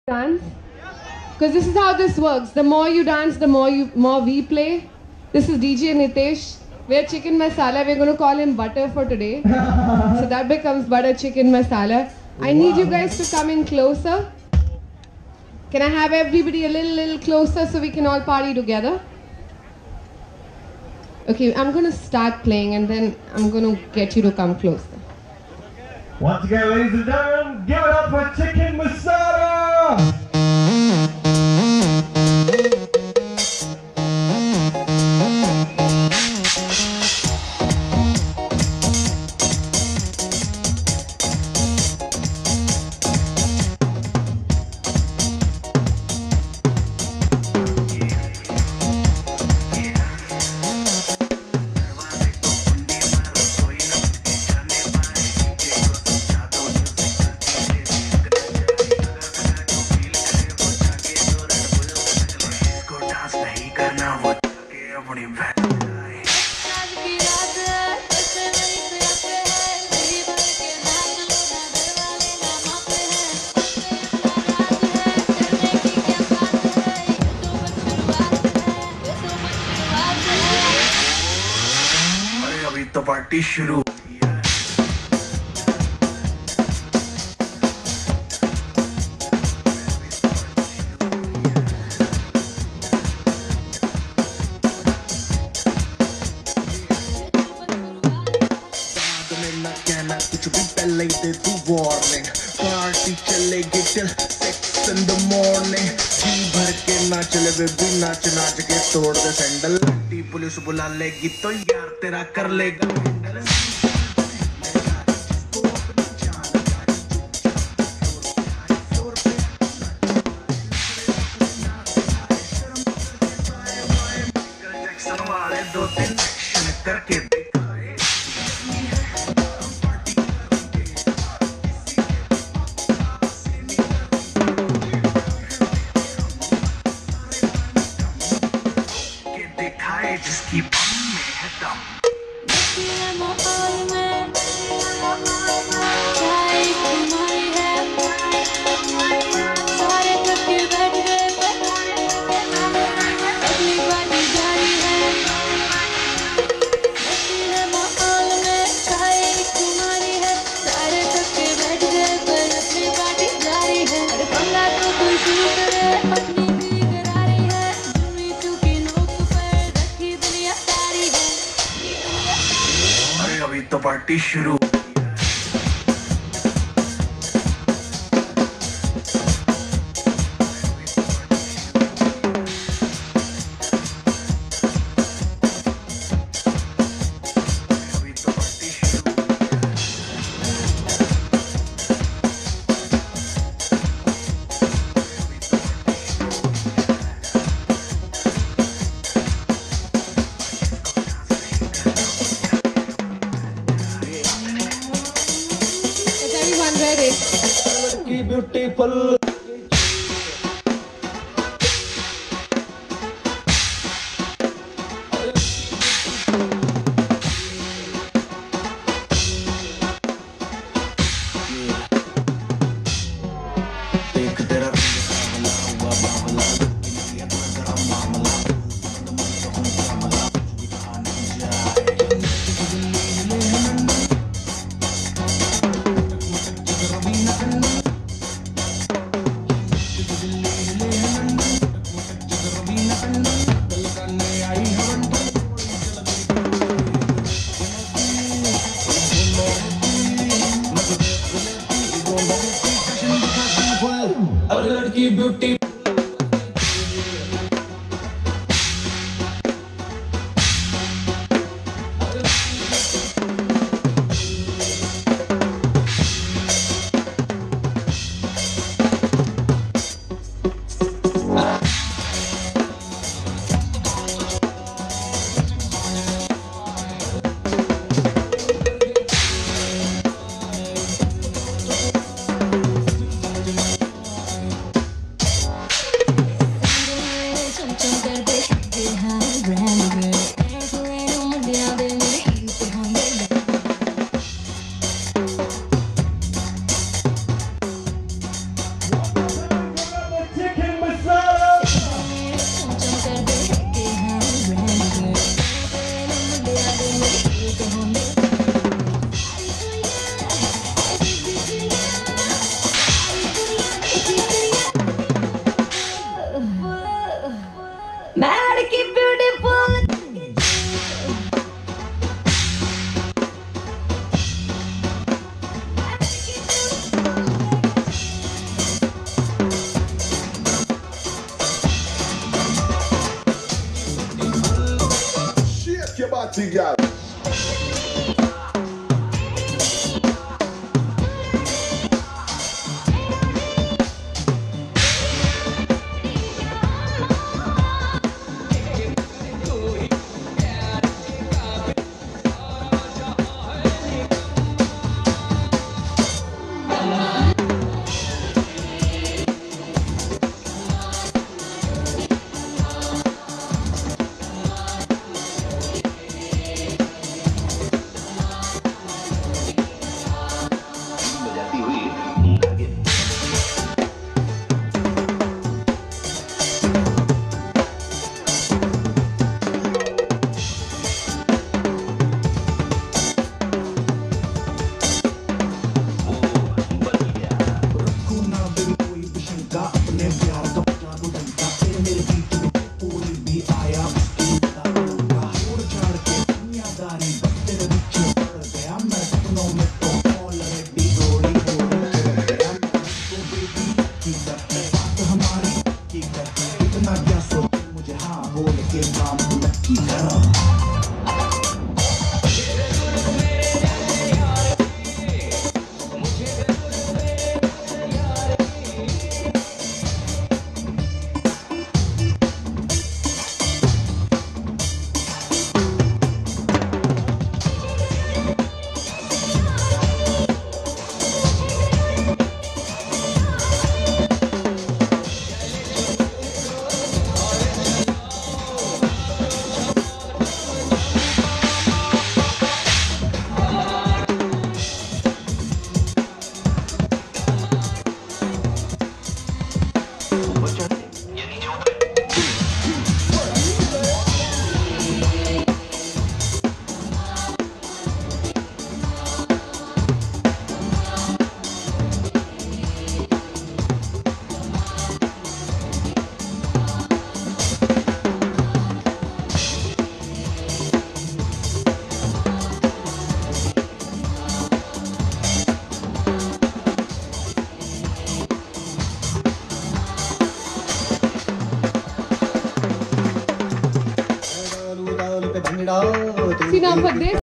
Dance, because this is how this works. The more you dance, the more we play. This is DJ Nitesh. We're Chicken Masala. We're going to call him Butter for today. So that becomes Butter Chicken Masala. I need you guys to come in closer. Can I have everybody a little closer so we can all party together? Okay, I'm going to start playing and then I'm going to get you to come closer. Once again, ladies and gentlemen, give it up for Chickeen Masala! तो party शुरू कहना कुछ भी पहले दे तू warning party चलेगी till 6 in the morning जी भर के नाच ले बेबी नाच नाच के तोड़ दे सैंडल टी पुलिस बुला लेगी तो यार तेरा कर लेगा दो तीन एक्शन करके जिसकी बम में है दम तो पार्टी शुरू beautiful लड़की beauty Mad ki beautiful. Shake your body, girl. See now for this